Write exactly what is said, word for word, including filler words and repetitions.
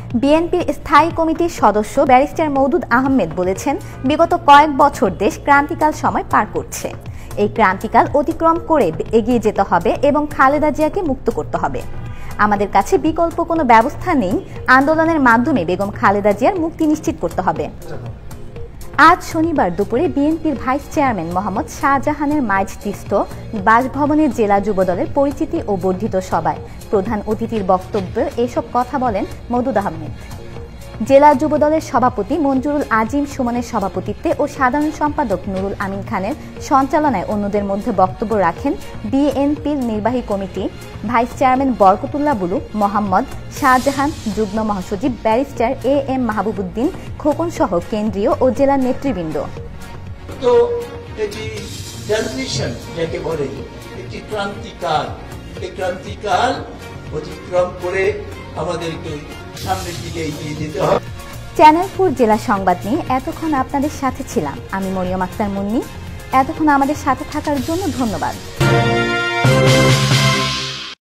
বিএনপির স্থায়ী কমিটির সদস্য ব্যারিস্টার মওদুদ আহমেদ বলেছেন, বিগত কয়েক বছর দেশ ক্রান্তিকাল সময় পার করছে। এই ক্রান্তিকাল অতিক্রম করে এগিয়ে যেতে হবে এবং খালেদা জিয়াকে মুক্ত করতে হবে। আমাদের কাছে বিকল্প কোনো ব্যবস্থা নেই। আন্দোলনের মাধ্যমে বেগম খালেদা জিয়ার মুক্তি নিশ্চিত করতে হবে। আজ শনিবার দুপুরে বিএনপির ভাইস চেয়ারম্যান মোহাম্মদ শাহজাহানের মাইজতিস্থ বাসভবনের জেলা যুবদলের পরিচিতি ও বর্ধিত সভায় প্রধান অতিথির বক্তব্যে এসব কথা বলেন মওদুদ আহমেদ। জেলা যুবদলের সভাপতি মঞ্জুরুল আজিম সুমনের সভাপতিত্বে ও সাধারণ সম্পাদক নুরুল আমিন খানের সঞ্চালনায় অন্যদের মধ্যে বক্তব্য রাখেন বিএনপির নির্বাহী কমিটি, ভাইস চেয়ারম্যান বরকতুল্লাহ বুলু, মোহাম্মদ শাহজাহান, যুগ্ম মহাসচিব barrister A M Mahbubuddin Khokon সহ কেন্দ্রীয় ও জেলার নেতৃবৃন্দ। তো এটি ট্রানজিশন যাকে বলে, একটি ক্রান্তিকাল, এই ক্রান্তিকাল অতিক্রম করে আমাদেরকে সামনের দিকে এগিয়ে যেতে হবে। চ্যানেল ফোর জেলা সংবাদ নিয়ে এতক্ষণ আপনাদের সাথে ছিলাম আমি মরিয়ম আক্তার মুন্নি। এতক্ষণ আমাদের সাথে থাকার জন্য ধন্যবাদ।